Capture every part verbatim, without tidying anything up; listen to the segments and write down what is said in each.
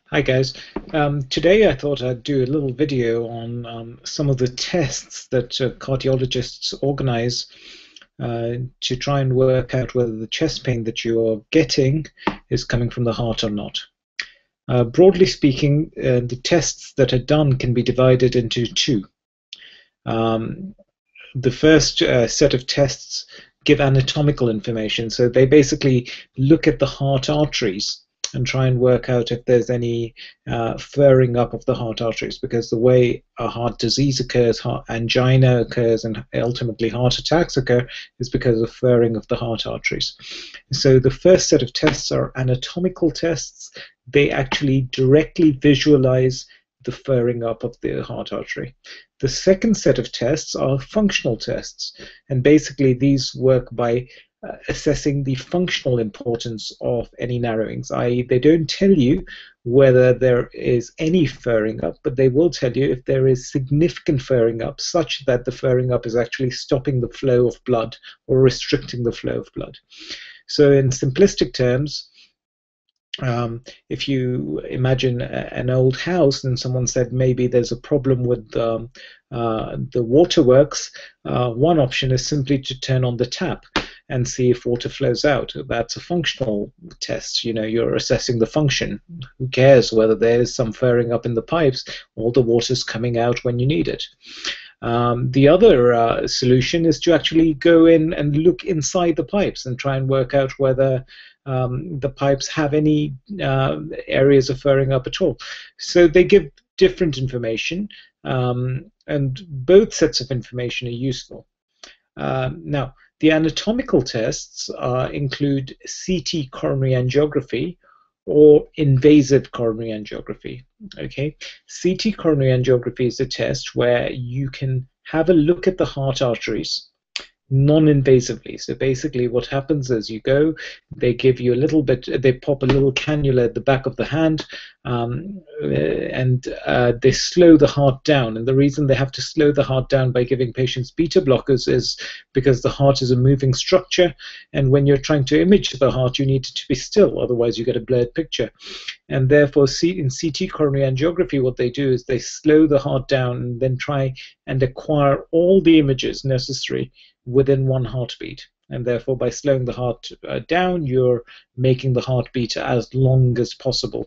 Hi guys. Um, today I thought I'd do a little video on um, some of the tests that uh, cardiologists organize uh, to try and work out whether the chest pain that you're getting is coming from the heart or not. Uh, broadly speaking, uh, the tests that are done can be divided into two. Um, the first uh, set of tests give anatomical information, so they basically look at the heart arteries and try and work out if there's any uh, furring up of the heart arteries, because the way a heart disease occurs, heart angina occurs, and ultimately heart attacks occur is because of furring of the heart arteries. So the first set of tests are anatomical tests. They actually directly visualize the furring up of the heart artery. The second set of tests are functional tests, and basically these work by uh, assessing the functional importance of any narrowings, that is they don't tell you whether there is any furring up, but they will tell you if there is significant furring up, such that the furring up is actually stopping the flow of blood or restricting the flow of blood. So in simplistic terms, Um, if you imagine a, an old house and someone said maybe there's a problem with um, uh, the waterworks, uh, one option is simply to turn on the tap and see if water flows out. That's a functional test. You know, you're assessing the function. Who cares whether there's some furring up in the pipes? All the water's coming out when you need it. Um, the other uh, solution is to actually go in and look inside the pipes and try and work out whether um, the pipes have any uh, areas of furring up at all. So they give different information, um, and both sets of information are useful. Um, now, the anatomical tests uh, include C T coronary angiography or invasive coronary angiography. Okay, C T coronary angiography is a test where you can have a look at the heart arteries non-invasively. So basically what happens is you go, they give you a little bit, they pop a little cannula at the back of the hand, um, and uh, they slow the heart down. And the reason they have to slow the heart down by giving patients beta blockers is because the heart is a moving structure, and when you're trying to image the heart you need it to be still, otherwise you get a blurred picture. And therefore in C T coronary angiography what they do is they slow the heart down and then try and acquire all the images necessary within one heartbeat, and therefore by slowing the heart uh, down you're making the heartbeat as long as possible.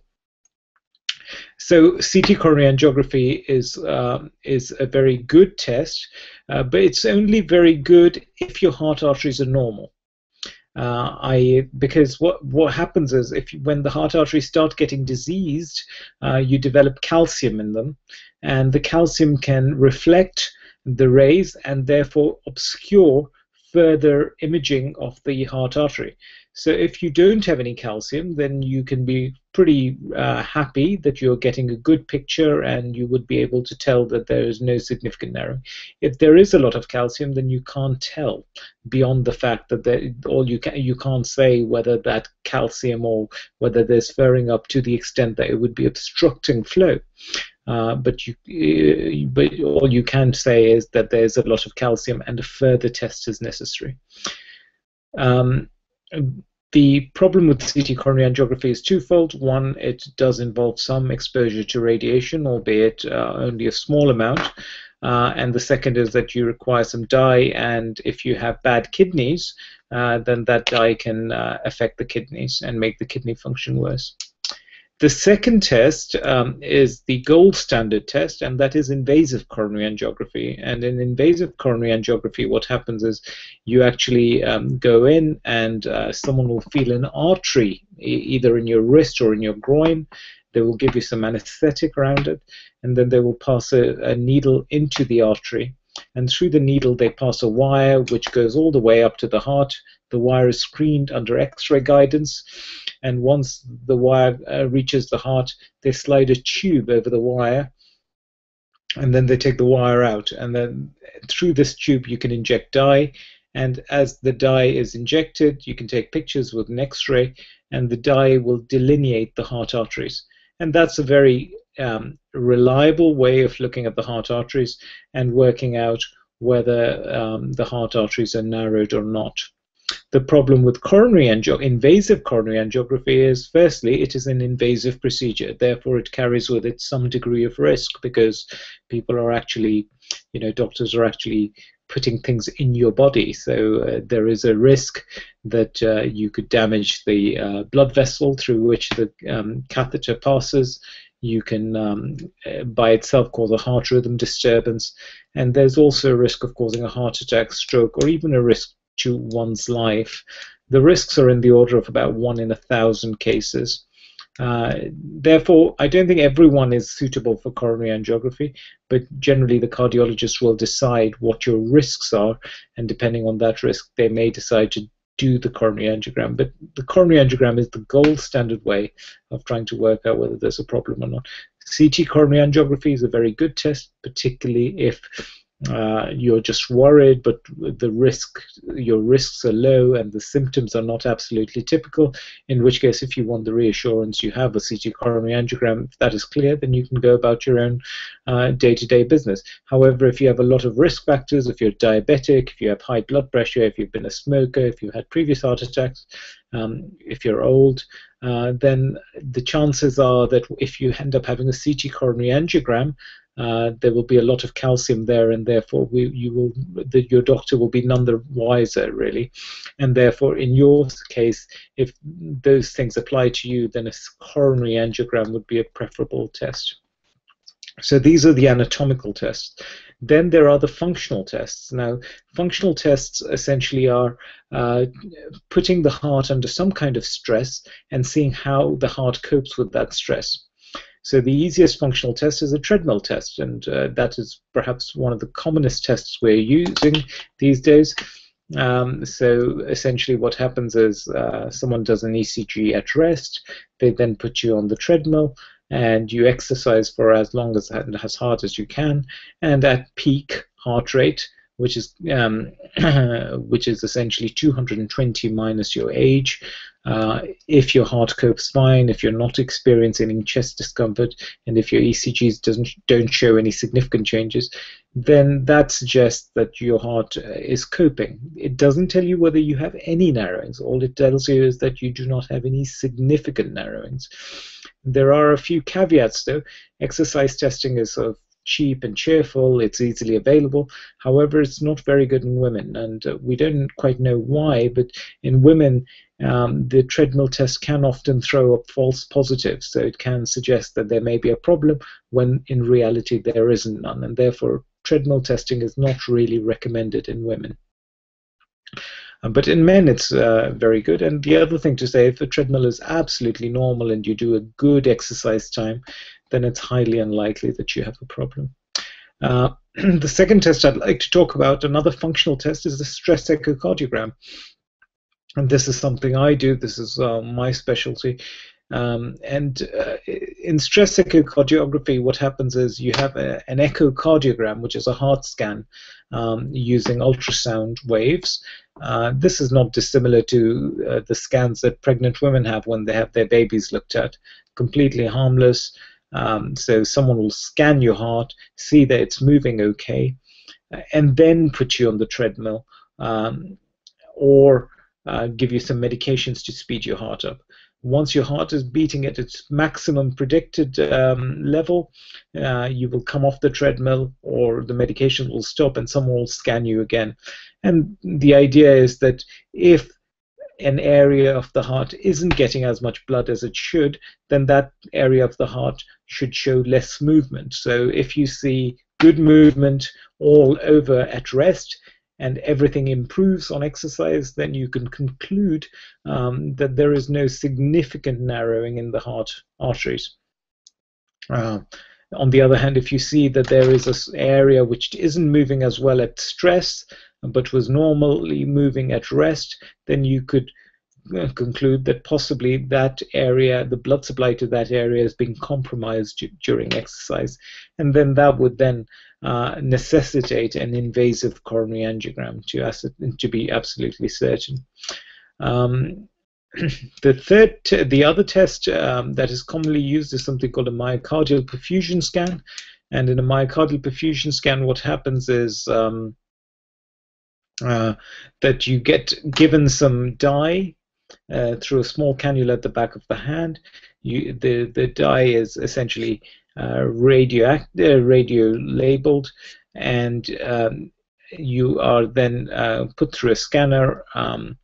So C T coronary angiography is uh, is a very good test, uh, but it's only very good if your heart arteries are normal. Uh, I because what what happens is if you, when the heart arteries start getting diseased, uh, you develop calcium in them, and the calcium can reflect the rays and therefore obscure further imaging of the heart artery. So if you don't have any calcium, then you can be pretty uh, happy that you're getting a good picture and you would be able to tell that there is no significant narrowing. If there is a lot of calcium, then you can't tell beyond the fact that there, all you can you can't say whether that calcium or whether there's furring up to the extent that it would be obstructing flow. Uh, but you, uh, but all you can say is that there's a lot of calcium, and a further test is necessary. Um, the problem with C T coronary angiography is twofold. One, it does involve some exposure to radiation, albeit uh, only a small amount. Uh, and the second is that you require some dye, and if you have bad kidneys, uh, then that dye can uh, affect the kidneys and make the kidney function worse. The second test um, is the gold standard test, and that is invasive coronary angiography. And in invasive coronary angiography, what happens is you actually um, go in and uh, someone will feel an artery, e either in your wrist or in your groin. They will give you some anesthetic around it, and then they will pass a, a needle into the artery. And through the needle they pass a wire which goes all the way up to the heart. The wire is screened under X-ray guidance, and once the wire uh, reaches the heart, they slide a tube over the wire, and then they take the wire out, and then through this tube you can inject dye, and as the dye is injected you can take pictures with an X-ray, and the dye will delineate the heart arteries. And that's a very um, reliable way of looking at the heart arteries and working out whether um, the heart arteries are narrowed or not. The problem with coronary angio invasive coronary angiography is, firstly, it is an invasive procedure. Therefore, it carries with it some degree of risk because people are actually, you know, doctors are actually putting things in your body. So uh, there is a risk that uh, you could damage the uh, blood vessel through which the um, catheter passes. You can, um, by itself, cause a heart rhythm disturbance. And there's also a risk of causing a heart attack, stroke, or even a risk to one's life. The risks are in the order of about one in a thousand cases. Uh, therefore, I don't think everyone is suitable for coronary angiography, but generally the cardiologist will decide what your risks are, and depending on that risk, they may decide to do the coronary angiogram. But the coronary angiogram is the gold standard way of trying to work out whether there's a problem or not. C T coronary angiography is a very good test, particularly if Uh, you're just worried, but the risk, your risks are low and the symptoms are not absolutely typical, in which case, if you want the reassurance, you have a C T coronary angiogram. If that is clear, then you can go about your own uh, day-to-day business. However, if you have a lot of risk factors, if you're diabetic, if you have high blood pressure, if you've been a smoker, if you've had previous heart attacks, um, if you're old, uh, then the chances are that if you end up having a C T coronary angiogram, Uh, there will be a lot of calcium there, and therefore we, you will, the, your doctor will be none the wiser, really. And therefore, in your case, if those things apply to you, then a coronary angiogram would be a preferable test. So these are the anatomical tests. Then there are the functional tests. Now, functional tests essentially are uh, putting the heart under some kind of stress and seeing how the heart copes with that stress. So the easiest functional test is a treadmill test, and uh, that is perhaps one of the commonest tests we're using these days. Um, so essentially what happens is uh, someone does an E C G at rest, they then put you on the treadmill, and you exercise for as long as, as hard as you can, and at peak heart rate, which is um, which is essentially two hundred twenty minus your age. Uh, if your heart copes fine, if you're not experiencing any chest discomfort, and if your E C Gs doesn't don't show any significant changes, then that suggests that your heart is coping. It doesn't tell you whether you have any narrowings. All it tells you is that you do not have any significant narrowings. There are a few caveats, though. Exercise testing is sort of cheap and cheerful, it's easily available. However, it's not very good in women, and uh, we don't quite know why, but in women, um, the treadmill test can often throw up false positives, so it can suggest that there may be a problem when in reality there isn't none, and therefore treadmill testing is not really recommended in women. But in men, it's uh, very good. And the other thing to say, if a treadmill is absolutely normal and you do a good exercise time, then it's highly unlikely that you have a problem. Uh, the second test I'd like to talk about, another functional test, is the stress echocardiogram. And this is something I do. This is uh, my specialty. Um, and uh, in stress echocardiography, what happens is you have a, an echocardiogram, which is a heart scan um, using ultrasound waves. Uh, this is not dissimilar to uh, the scans that pregnant women have when they have their babies looked at. Completely harmless. Um, so someone will scan your heart, see that it's moving okay, and then put you on the treadmill, um, or uh, give you some medications to speed your heart up. Once your heart is beating at its maximum predicted um, level, uh, you will come off the treadmill, or the medication will stop and someone will scan you again. And the idea is that if an area of the heart isn't getting as much blood as it should, then that area of the heart should show less movement. So if you see good movement all over at rest, and everything improves on exercise, then you can conclude um, that there is no significant narrowing in the heart arteries. Uh, on the other hand, if you see that there is an area which isn't moving as well at stress, but was normally moving at rest, then you could conclude that possibly that area, the blood supply to that area, is being compromised during exercise, and then that would then uh, necessitate an invasive coronary angiogram to, to be absolutely certain. Um, the third, the other test um, that is commonly used is something called a myocardial perfusion scan, and in a myocardial perfusion scan, what happens is um, uh, that you get given some dye uh, through a small cannula at the back of the hand. You, the, the dye is essentially uh, radio, uh, radio labeled, and um, you are then uh, put through a scanner, um,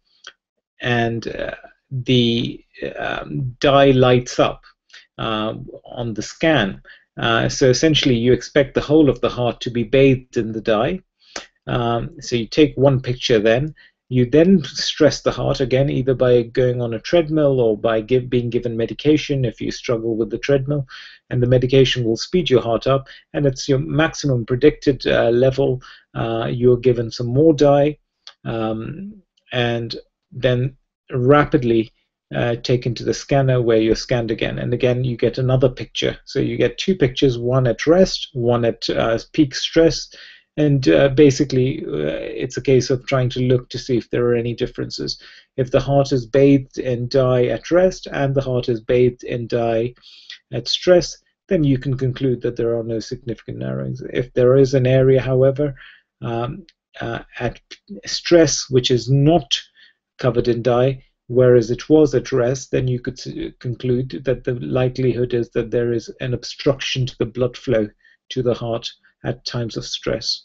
and uh, the um, dye lights up uh, on the scan. Uh, so essentially, you expect the whole of the heart to be bathed in the dye. Um, so you take one picture then. You then stress the heart again, either by going on a treadmill or by give, being given medication if you struggle with the treadmill, and the medication will speed your heart up, and it's your maximum predicted uh, level. Uh, you're given some more dye, um, and then rapidly uh, taken to the scanner where you're scanned again, and again you get another picture. So you get two pictures, one at rest, one at uh, peak stress. And uh, basically, uh, it's a case of trying to look to see if there are any differences. If the heart is bathed in dye at rest and the heart is bathed in dye at stress, then you can conclude that there are no significant narrowings. If there is an area, however, um, uh, at stress which is not covered in dye, whereas it was at rest, then you could conclude that the likelihood is that there is an obstruction to the blood flow to the heart at times of stress.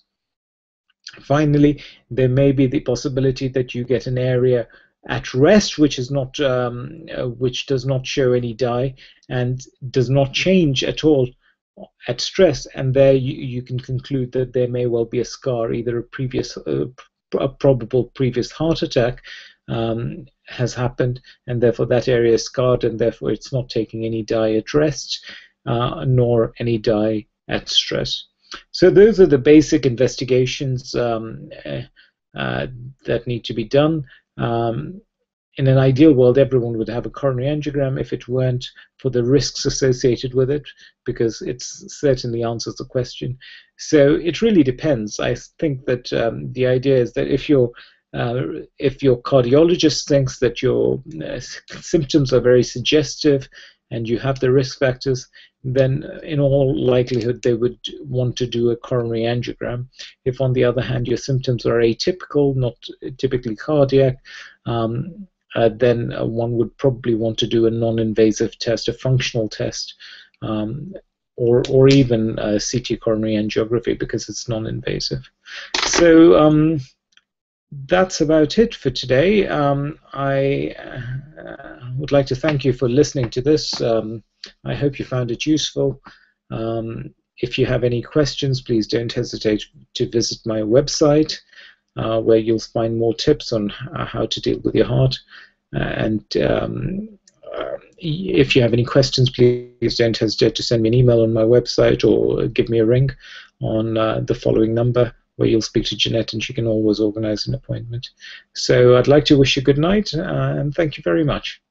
Finally, there may be the possibility that you get an area at rest which is not, um, uh, which does not show any dye and does not change at all at stress, and there you, you can conclude that there may well be a scar, either a previous, uh, a probable previous heart attack um, has happened, and therefore that area is scarred, and therefore it's not taking any dye at rest, uh, nor any dye at stress. So those are the basic investigations um, uh, that need to be done. Um, in an ideal world, everyone would have a coronary angiogram if it weren't for the risks associated with it, because it certainly answers the question. So it really depends. I think that um, the idea is that if you're Uh, if your cardiologist thinks that your uh, symptoms are very suggestive and you have the risk factors, then in all likelihood they would want to do a coronary angiogram. If on the other hand your symptoms are atypical, not typically cardiac, um, uh, then uh, one would probably want to do a non-invasive test, a functional test, um, or, or even a C T coronary angiography, because it's non-invasive. So um, that's about it for today. Um, I uh, would like to thank you for listening to this. Um, I hope you found it useful. Um, if you have any questions, please don't hesitate to visit my website, uh, where you'll find more tips on how to deal with your heart. Uh, and um, uh, if you have any questions, please don't hesitate to send me an email on my website or give me a ring on uh, the following number, where you'll speak to Jeanette and she can always organize an appointment. So I'd like to wish you good night, uh, and thank you very much.